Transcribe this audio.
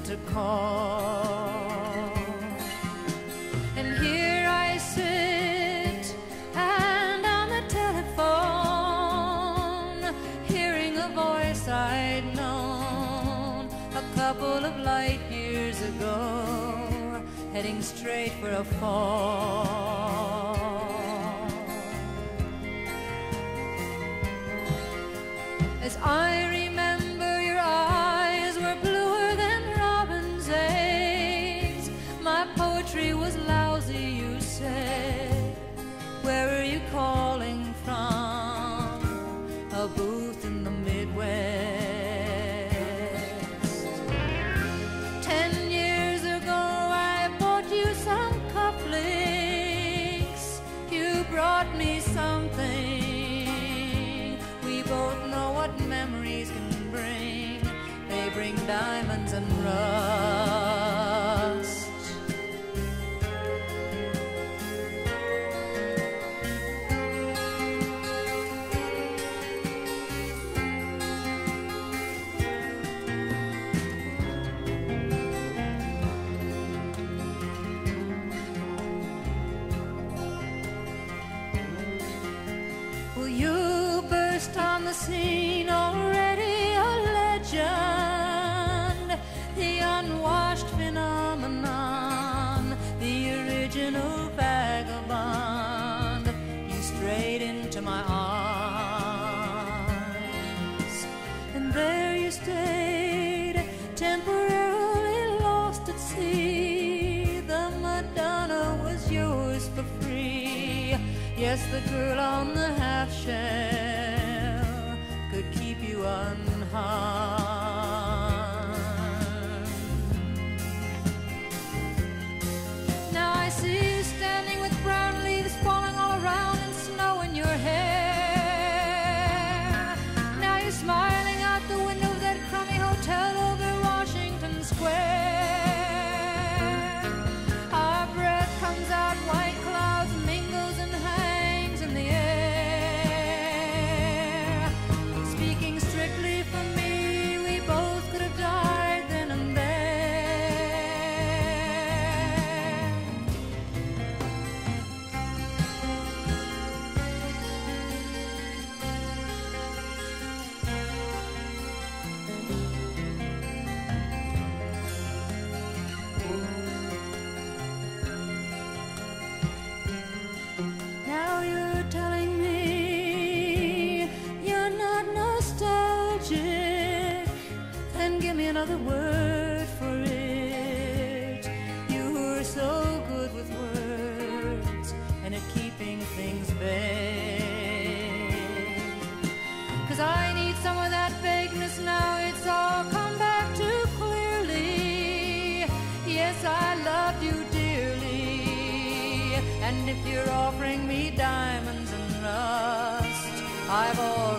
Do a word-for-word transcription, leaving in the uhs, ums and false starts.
to call. And here I sit, and on the telephone, hearing a voice I'd known a couple of light years ago, heading straight for a fall. As I remember, your eyes were bluer than robin's eggs. My poetry was lousy, you said. Where are you calling from? A booth in the Midwest. Ten years ago I bought you some cufflinks. You brought me something. We both know what memories can bring. They bring diamonds and rust. Well, you burst on the scene, already a legend, the unwashed phenomenon, the original vagabond. You strayed into my arms, and there you stayed, temporarily lost at sea. The Madonna was yours for free. Yes, the girl on the half shell could keep you unharmed. Now I see you standing with brown leaves falling all around and snow in your hair. Now you're smiling out the window of that crummy hotel over Washington Square. Our breath comes out, white clouds mingles and hangs in the air. Speaking strictly for me, we both could have died then and there. Now you're telling me you're not nostalgic, then give me another word for it. You were so good with words and at keeping things vague. 'Cause I need some of that vagueness now, it's all come back too clearly. Yes, I loved you dearly, and if you're offering me diamonds and rust, I've all